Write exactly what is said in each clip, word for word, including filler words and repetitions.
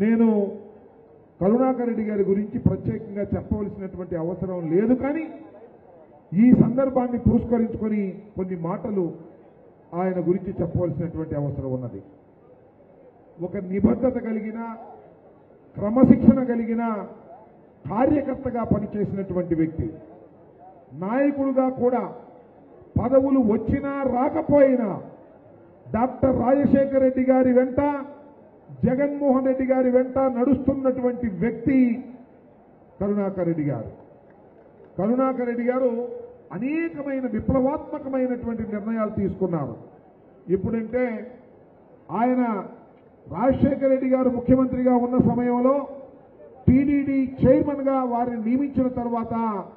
నేను కరుణాకర్ రెడ్డి గారి గురించి ప్రత్యేకంగా చెప్పవలసినటువంటి అవసరం లేదు, కానీ ఈ సందర్భాన్ని పురస్కరించుకొని కొన్ని మాటలు ఆయన గురించి చెప్పవలసినటువంటి అవసరం ఉన్నది. ఒక నిబద్ధత కలిగిన, క్రమశిక్షణ కలిగిన కార్యకర్తగా పనిచేసినటువంటి వ్యక్తి, నాయకుడుగా కూడా పదవులు వచ్చినా రాకపోయినా డాక్టర్ రాజశేఖర రెడ్డి గారి వెంట, జగన్మోహన్ రెడ్డి గారి వెంట నడుస్తున్నటువంటి వ్యక్తి కరుణాకర్ రెడ్డి గారు. కరుణాకర్ రెడ్డి గారు అనేకమైన విప్లవాత్మకమైనటువంటి నిర్ణయాలు తీసుకున్నారు. ఎప్పుడంటే ఆయన రాజశేఖర రెడ్డి గారు ముఖ్యమంత్రిగా ఉన్న సమయంలో టీడీడీ చైర్మన్గా వారిని నియమించిన తర్వాత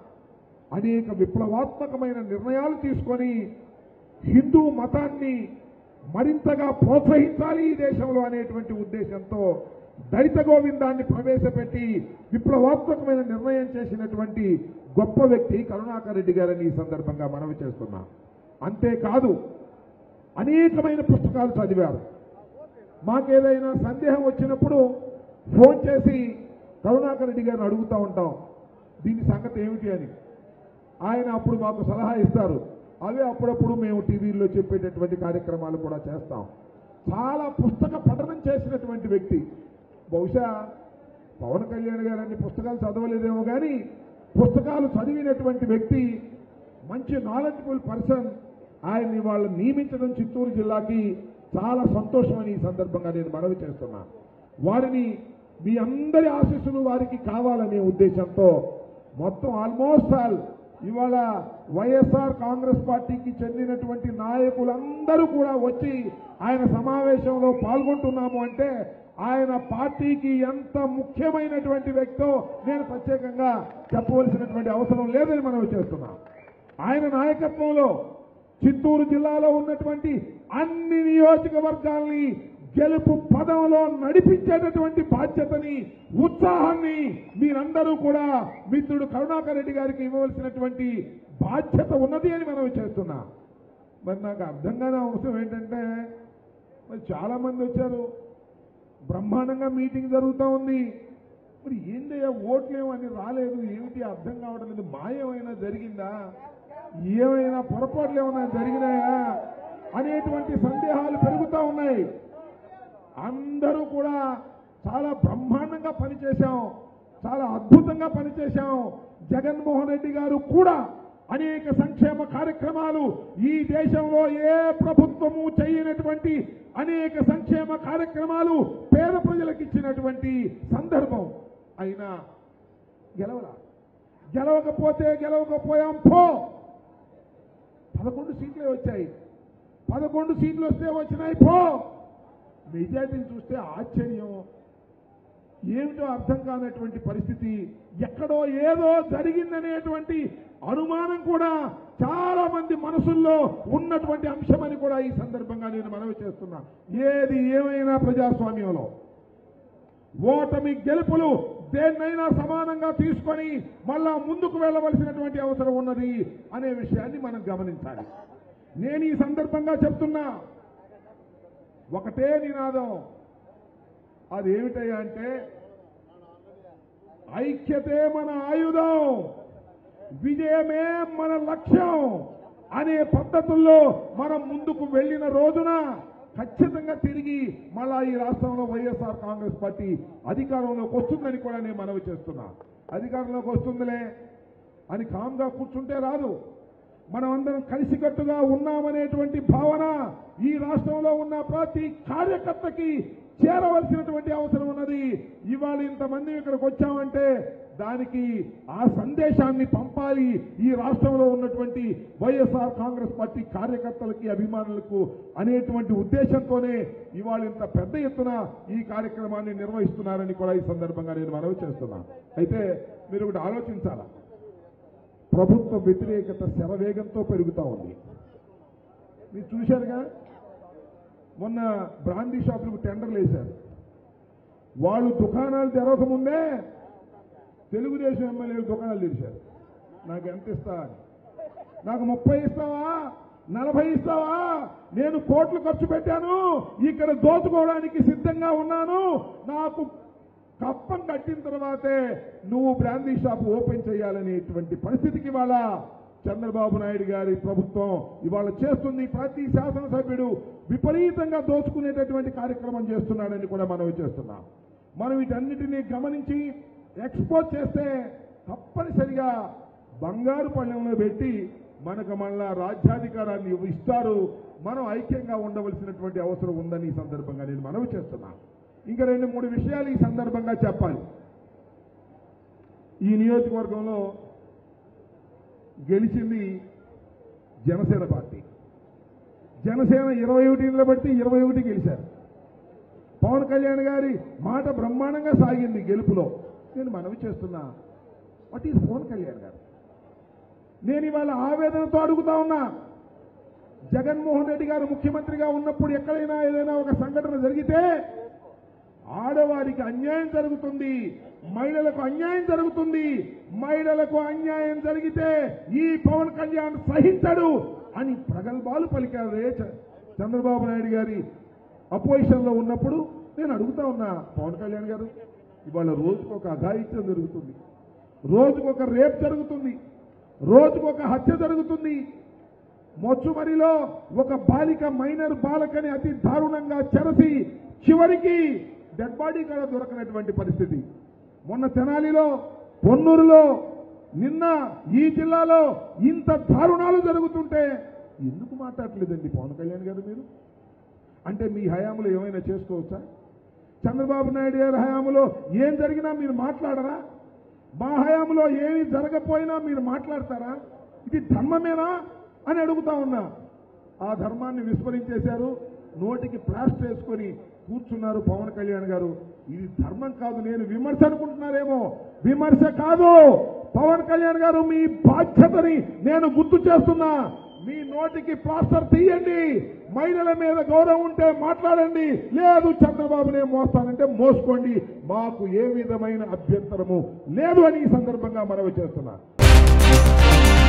అనేక విప్లవాత్మకమైన నిర్ణయాలు తీసుకొని హిందూ మతాన్ని మరింతగా ప్రోత్సహించాలి ఈ దేశంలో అనేటువంటి ఉద్దేశంతో దళిత గోవిందాన్ని ప్రవేశపెట్టి విప్లవాత్మకమైన నిర్ణయం చేసినటువంటి గొప్ప వ్యక్తి కరుణాకర్ రెడ్డి గారని ఈ సందర్భంగా మనవి చేస్తున్నా. అంతేకాదు అనేకమైన పుస్తకాలు చదివారు. మాకేదైనా సందేహం వచ్చినప్పుడు ఫోన్ చేసి కరుణాకర్ రెడ్డి గారిని అడుగుతూ ఉంటాం, దీని సంగతి ఏమిటి అని. ఆయన అప్పుడు మాకు సలహా ఇస్తారు. అవే అప్పుడప్పుడు మేము టీవీల్లో చెప్పేటటువంటి కార్యక్రమాలు కూడా చేస్తాం. చాలా పుస్తక పఠనం చేసినటువంటి వ్యక్తి. బహుశా పవన్ కళ్యాణ్ గారు అన్ని పుస్తకాలు చదవలేదేమో కానీ పుస్తకాలు చదివినటువంటి వ్యక్తి, మంచి నాలెడ్జబుల్ పర్సన్. ఆయన్ని వాళ్ళు నియమించడం చిత్తూరు జిల్లాకి చాలా సంతోషమని ఈ సందర్భంగా నేను మనవి చేస్తున్నా. వారిని మీ అందరి ఆశీస్సులు వారికి కావాలనే ఉద్దేశంతో మొత్తం ఆల్మోస్ట్ ఆల్ ఇవాళ వైఎస్ఆర్ కాంగ్రెస్ పార్టీకి చెందినటువంటి నాయకులందరూ కూడా వచ్చి ఆయన సమావేశంలో పాల్గొంటున్నాము అంటే ఆయన పార్టీకి ఎంత ముఖ్యమైనటువంటి వ్యక్తో నేను ప్రత్యేకంగా చెప్పవలసినటువంటి అవసరం లేదని మనం చేస్తున్నాం. ఆయన నాయకత్వంలో చిత్తూరు జిల్లాలో ఉన్నటువంటి అన్ని నియోజకవర్గాల్ని గెలుపు పదంలో నడిపించేటటువంటి బాధ్యతని, ఉత్సాహాన్ని మీరందరూ కూడా మిత్రుడు కరుణాకర్ రెడ్డి గారికి ఇవ్వవలసినటువంటి బాధ్యత ఉన్నది అని మనం చేస్తున్నా. మరి నాకు అర్థం కాని అవసరం ఏంటంటే, మరి చాలా మంది వచ్చారు, బ్రహ్మాండంగా మీటింగ్ జరుగుతూ ఉంది, మరి ఏంటయ్యా ఓట్లేమో అని రాలేదు, ఏమిటి అర్థం కావడం లేదు, మాయమైనా జరిగిందా, ఏమైనా పొరపాట్లు ఏమైనా జరిగినాయా అనేటువంటి సందేహాలు పెరుగుతూ ఉన్నాయి. అందరూ కూడా చాలా బ్రహ్మాండంగా పనిచేశాం, చాలా అద్భుతంగా పనిచేశాం. జగన్మోహన్ రెడ్డి గారు కూడా అనేక సంక్షేమ కార్యక్రమాలు, ఈ దేశంలో ఏ ప్రభుత్వము చేయనటువంటి అనేక సంక్షేమ కార్యక్రమాలు పేద ప్రజలకు ఇచ్చినటువంటి సందర్భం. అయినా గెలవలా, గెలవకపోతే గెలవకపోయాం పో. పదకొండు సీట్లే వచ్చాయి, పదకొండు సీట్లు వస్తే వచ్చినాయి పో. మెజార్టీని చూస్తే ఆశ్చర్యం, ఏమిటో అర్థం కానటువంటి పరిస్థితి, ఎక్కడో ఏదో జరిగిందనేటువంటి అనుమానం కూడా చాలా మంది మనసుల్లో ఉన్నటువంటి అంశమని కూడా ఈ సందర్భంగా నేను మనవి చేస్తున్నా. ఏది ఏమైనా ప్రజాస్వామ్యంలో ఓటమి గెలుపులు దేన్నైనా సమానంగా తీసుకొని మళ్ళా ముందుకు వెళ్ళవలసినటువంటి అవసరం ఉన్నది అనే విషయాన్ని మనం గమనించాలి. నేను ఈ సందర్భంగా చెప్తున్నా, ఒకటే నినాదం, అదేమిటయ్యా అంటే ఐక్యతే మన ఆయుధం, విజయమే మన లక్ష్యం అనే పద్ధతుల్లో మనం ముందుకు వెళ్ళిన రోజున ఖచ్చితంగా తిరిగి మళ్ళా ఈ రాష్ట్రంలో వైఎస్ఆర్ కాంగ్రెస్ పార్టీ అధికారంలోకి వస్తుందని కూడా నేను మనవి చేస్తున్నా. అధికారంలోకి వస్తుందిలే అని కామ్గా కూర్చుంటే రాదు. మనం అందరం కలిసికట్టుగా ఉన్నామనేటువంటి భావన ఈ రాష్ట్రంలో ఉన్న ప్రతి కార్యకర్తకి చేరవలసినటువంటి అవసరం ఉన్నది. ఇవాళ ఇంతమంది ఇక్కడికి వచ్చామంటే దానికి ఆ సందేశాన్ని పంపాలి ఈ రాష్ట్రంలో ఉన్నటువంటి వైఎస్ఆర్ కాంగ్రెస్ పార్టీ కార్యకర్తలకి, అభిమానులకు అనేటువంటి ఉద్దేశంతోనే ఇవాళ ఇంత పెద్ద ఎత్తున ఈ కార్యక్రమాన్ని నిర్వహిస్తున్నారని కూడా ఈ సందర్భంగా నేను మనవి చేస్తున్నాను. అయితే మీరు ఒకటి ఆలోచించాలా, ప్రభుత్వ వ్యతిరేకత శరవేగంతో పెరుగుతూ ఉంది. మీరు చూశారుగా, మొన్న బ్రాందీ షాపులకు టెండర్లు వేశారు. వాళ్ళు దుకాణాలు తెరవకముందే తెలుగుదేశం ఎమ్మెల్యేలు దుకాణాలు తెరిచారు. నాకు ఎంత ఇస్తా అని, నాకు ముప్పై ఇస్తావా, నలభై ఇస్తావా, నేను కోట్లు ఖర్చు పెట్టాను, ఇక్కడ దోచుకోవడానికి సిద్ధంగా ఉన్నాను, నాకు కప్పం కట్టిన తర్వాతే నువ్వు బ్రాందీ షాప్ ఓపెన్ చేయాలనేటువంటి పరిస్థితికి ఇవాళ చంద్రబాబు నాయుడు గారి ప్రభుత్వం ఇవాళ చేస్తుంది. ప్రతి శాసనసభ్యుడు విపరీతంగా దోచుకునేటటువంటి కార్యక్రమం చేస్తున్నాడని కూడా మనం చేస్తున్నాం. మనం వీటన్నిటినీ గమనించి ఎక్స్పోజ్ చేస్తే తప్పనిసరిగా బంగారు పళ్ళెంలో పెట్టి మనకు మళ్ళా రాజ్యాధికారాన్ని ఇస్తారు. మనం ఐక్యంగా ఉండవలసినటువంటి అవసరం ఉందని ఈ సందర్భంగా నేను మనవి చేస్తున్నాను. ఇంకా రెండు మూడు విషయాలు ఈ సందర్భంగా చెప్పాలి. ఈ నియోజకవర్గంలో గెలిచింది జనసేన పార్టీ. జనసేన ఇరవై ఒకటి నిలబడితే ఇరవై ఒకటి గెలిచారు. పవన్ కళ్యాణ్ గారి మాట బ్రహ్మాండంగా సాగింది గెలుపులో. నేను మనవి చేస్తున్నా, వాట్ ఈజ్ పవన్ కళ్యాణ్ గారు? నేను ఇవాళ ఆవేదనతో అడుగుతా ఉన్నా, జగన్మోహన్ రెడ్డి గారు ముఖ్యమంత్రిగా ఉన్నప్పుడు ఎక్కడైనా ఏదైనా ఒక సంఘటన జరిగితే ఆడవారికి అన్యాయం జరుగుతుంది, మహిళలకు అన్యాయం జరుగుతుంది, మహిళలకు అన్యాయం జరిగితే ఈ పవన్ కళ్యాణ్ సహించడు అని ప్రగల్భాలు పలికారే చంద్రబాబు నాయుడు గారి అపోజిషన్ లో ఉన్నప్పుడు. నేను అడుగుతా ఉన్నా, పవన్ కళ్యాణ్ గారు ఇవాళ రోజుకు ఒక అఘాయిత్యం జరుగుతుంది, రోజుకు ఒక రేప్ జరుగుతుంది, రోజుకు ఒక హత్య జరుగుతుంది. మొచ్చుమరిలో ఒక బాలిక మైనర్ బాలకని అతి దారుణంగా చెరసి చివరికి డెడ్ బాడీ కూడా దొరకనటువంటి పరిస్థితి. మొన్న తెనాలిలో, పొన్నూరులో, నిన్న ఈ జిల్లాలో ఇంత దారుణాలు జరుగుతుంటే ఎందుకు మాట్లాడలేదండి పవన్ కళ్యాణ్ గారు మీరు? అంటే మీ హయాంలో ఏమైనా చేసుకోవచ్చా? చంద్రబాబు నాయుడు గారి హయాంలో ఏం జరిగినా మీరు మాట్లాడరా? మా హయాంలో ఏమి జరగపోయినా మీరు మాట్లాడతారా? ఇది ధర్మమేనా అని అడుగుతా ఉన్నా. ఆ ధర్మాన్ని విస్మరించేశారు, నోటికి ప్లాస్టర్ వేసుకొని కూర్చున్నారు పవన్ కళ్యాణ్ గారు. ఇది ధర్మం కాదు. నేను విమర్శ అనుకుంటున్నారేమో, విమర్శ కాదు. పవన్ కళ్యాణ్ గారు మీ బాధ్యతని నేను గుర్తు చేస్తున్నా. మీ నోటికి ప్లాస్టర్ తీయండి, మహిళల మీద గౌరవం ఉంటే మాట్లాడండి, లేదు చంద్రబాబునే మోస్తానంటే మోసుకోండి, మాకు ఏ విధమైన అభ్యంతరము లేదు అని ఈ సందర్భంగా మనవి చేస్తున్నా.